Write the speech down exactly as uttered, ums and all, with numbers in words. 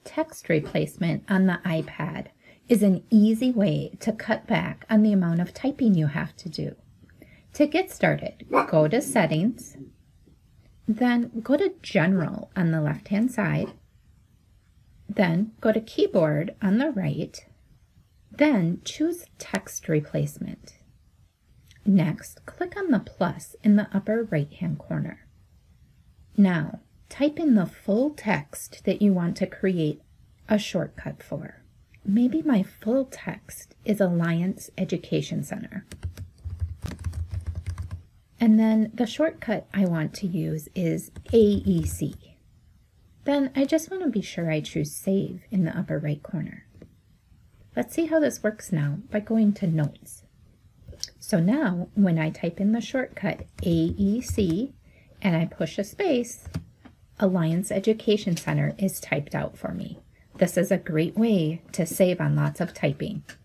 Text replacement on the iPad is an easy way to cut back on the amount of typing you have to do. To get started, go to Settings, then go to General on the left-hand side, then go to Keyboard on the right, then choose Text Replacement. Next, click on the plus in the upper right-hand corner. Now, type in the full text that you want to create a shortcut for. Maybe my full text is Alliance Education Center. And then the shortcut I want to use is A E C. Then I just want to be sure I choose Save in the upper right corner. Let's see how this works now by going to Notes. So now, when I type in the shortcut A E C and I push a space, Alliance Education Center is typed out for me. This is a great way to save on lots of typing.